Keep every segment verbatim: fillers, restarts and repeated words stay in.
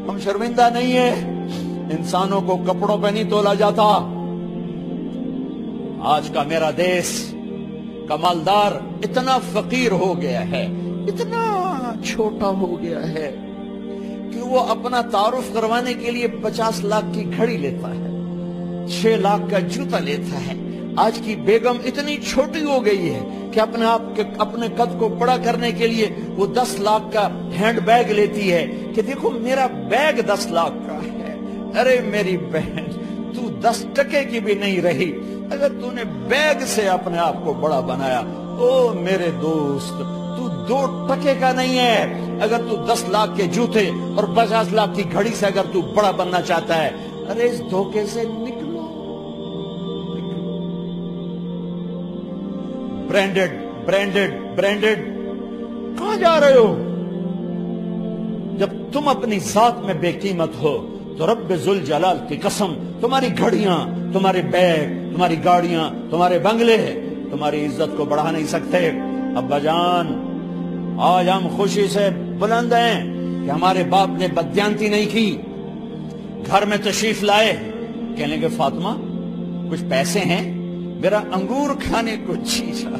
ہم شرمندہ نہیں ہیں، انسانوں کو کپڑوں پہ نہیں تولا جاتا۔ آج کا میرا دیس کا مالدار اتنا فقیر ہو گیا ہے، اتنا چھوٹا ہو گیا ہے کہ وہ اپنا تعارف کروانے کے لیے پچاس لاکھ کی گھڑی لیتا ہے، چھ لاکھ کا جوتا لیتا ہے۔ آج کی بیگم اتنی چھوٹی ہو گئی ہے کہ اپنے آپ کے اپنے قد کو بڑا کرنے کے لیے وہ دس لاکھ کا ہینڈ بیگ لیتی ہے کہ دیکھو میرا بیگ دس لاکھ کا ہے۔ ارے میری بہن، تو دس ٹکے کی بھی نہیں رہی اگر تو نے بیگ سے اپنے آپ کو بڑا بنایا۔ او میرے دوست، تو دو ٹکے کا نہیں ہے اگر تو دس لاکھ کے جوتے اور پچاس لاکھ کی گھڑی سے اگر تو بڑا بننا چاہتا ہے۔ ارے اس دھوکے سے نکلو۔ برینڈڈ برینڈڈ برینڈڈ کہاں جا رہے ہو؟ جب تم اپنی ذات میں بے قیمت ہو تو رب ذوالجلال کی قسم، تمہاری گھڑیاں، تمہارے بیگ، تمہاری گاڑیاں، تمہارے بنگلے تمہاری عزت کو بڑھا نہیں سکتے۔ ابا جان، آج ہم خوشی سے بلند ہیں کہ ہمارے باپ نے بددیانتی نہیں کی۔ گھر میں تشریف لائے، کہنے کہ فاطمہ کچھ پیسے ہیں، میرا انگور کھانے کو جی چاہتا۔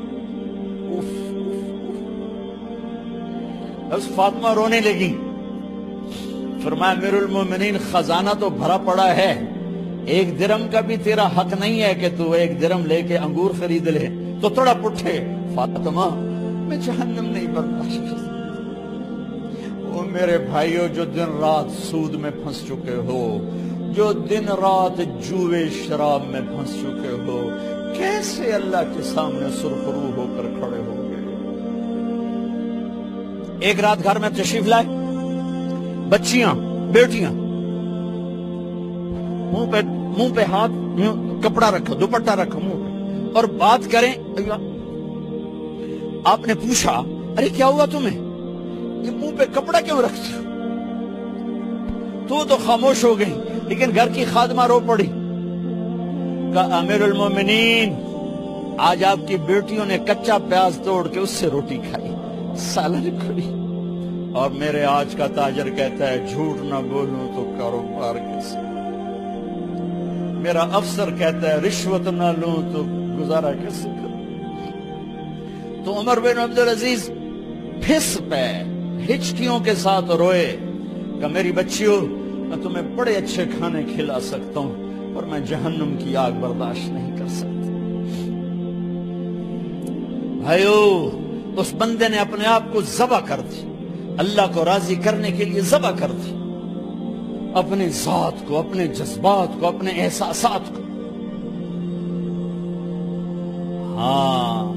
بس فاطمہ رونے لگی، فرمایا امیر المومنین خزانہ تو بھرا پڑا ہے، ایک درم کا بھی تیرا حق نہیں ہے کہ تو ایک درم لے کے انگور خرید لے۔ تو تھوڑا پٹھے، فاطمہ میں جہنم نہیں برداشت کر سکتا۔ وہ میرے بھائیو جو دن رات سود میں پھنس چکے ہو، جو دن رات جوے شراب میں پھنس چکے ہو، کیسے اللہ کے سامنے سرخرو ہو کر کھڑے ہو گئے؟ ایک رات گھر میں تشریف لائے، بچیاں، بیٹیاں، منہ پہ منہ پہ ہاتھ، کپڑا رکھو، دوپٹہ رکھو منہ پہ اور بات کریں۔ آپ نے پوچھا ارے کیا ہوا تمہیں، یہ منہ پہ کپڑا کیوں رکھتے ہو؟ تو تو خاموش ہو گئی، لیکن گھر کی خادمہ رو پڑی، کہا امیر المومنین آج آپ کی بیٹیوں نے کچا پیاز توڑ کے اس سے روٹی کھائی، سالن کھائی، اور میرے آج کا تاجر کہتا ہے جھوٹ نہ بولوں تو کاروبار کیسے، میرا افسر کہتا ہے رشوت نہ لوں تو گزارا کیسے کروں۔ تو عمر بن عبدالعزیز پھس پہ ہچکیوں کے ساتھ روئے کہ میری بچیوں میں تمہیں بڑے اچھے کھانے کھلا سکتا ہوں اور میں جہنم کی آگ برداشت نہیں کر سکتا۔ بھائیو، اس بندے نے اپنے آپ کو ذبح کر دی، اللہ کو راضی کرنے کے لیے ذبح کر دی، اپنے ذات کو، اپنے جذبات کو، اپنے احساسات کو۔ ہاں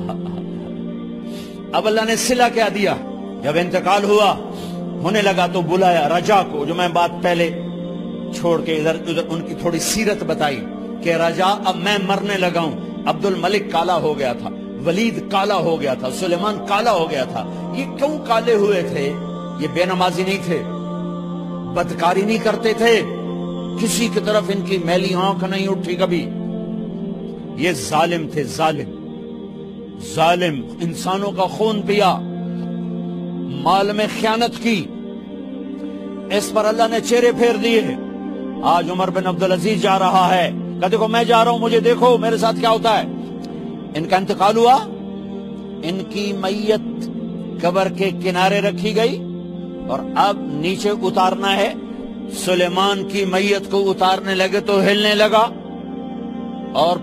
اب اللہ نے صلہ کیا دیا، جب انتقال ہوا ہونے لگا تو بلایا رجا کو، جو میں بات پہلے چھوڑ کے ادھر ادھر ان کی تھوڑی سیرت بتائی کہ رجا اب میں مرنے لگا ہوں۔ عبد الملک کالا ہو گیا تھا، ولید کالا ہو گیا تھا، سلیمان کالا ہو گیا تھا۔ یہ کیوں کالے ہوئے تھے؟ یہ بے نمازی نہیں تھے، بدکاری نہیں کرتے تھے، کسی کی طرف ان کی میلی آنکھ نہیں اٹھی کبھی۔ یہ ظالم تھے، ظالم ظالم انسانوں کا خون پیا، مال میں خیانت کی، اس پر اللہ نے چہرے پھیر دیے۔ آج عمر بن عبدالعزیز جا رہا ہے، کہا دیکھو میں جا رہا ہوں، مجھے دیکھو میرے ساتھ کیا ہوتا ہے۔ ان کا انتقال ہوا، ان کی میت قبر کے کنارے رکھی گئی اور اب نیچے اتارنا ہے۔ سلیمان کی میت کو اتارنے لگے تو ہلنے لگا اور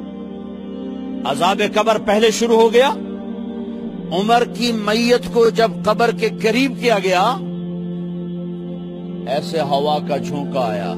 عذاب قبر پہلے شروع ہو گیا۔ عمر کی میت کو جب قبر کے قریب کیا گیا، ایسے ہوا کا جھونکا آیا،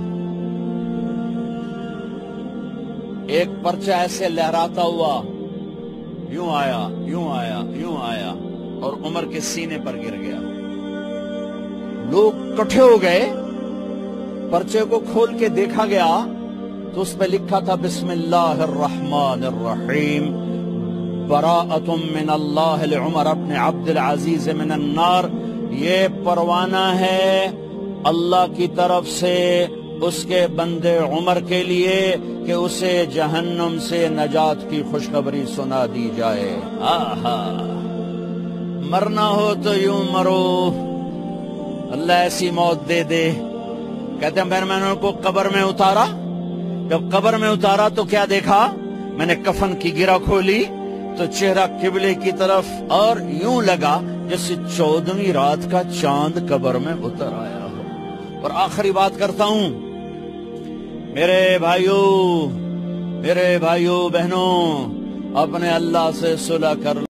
ایک پرچہ ایسے لہراتا ہوا یوں آیا، یوں آیا، یوں آیا اور عمر کے سینے پر گر گیا۔ لوگ کٹھے ہو گئے، پرچے کو کھول کے دیکھا گیا تو اس پہ لکھا تھا بسم اللہ الرحمن الرحیم، براءۃ من اللہ لعمر بن عبد العزیز من النار۔ یہ پروانہ ہے اللہ کی طرف سے اس کے بندے عمر کے لیے کہ اسے جہنم سے نجات کی خوشخبری سنا دی جائے۔ آہا، مرنا ہو تو یوں مرو، اللہ ایسی موت دے دے. کہتے ہیں پھر میں نے ان کو قبر میں اتارا. جب قبر میں اتارا تو کیا دیکھا؟ میں نے کفن کی گرہ کھولی تو چہرہ قبلے کی طرف، اور یوں لگا جیسے چودہویں رات کا چاند قبر میں اتر آیا ہو. اور آخری بات کرتا ہوں، میرے بھائیوں میرے بھائیوں بہنوں، اپنے اللہ سے صلح کر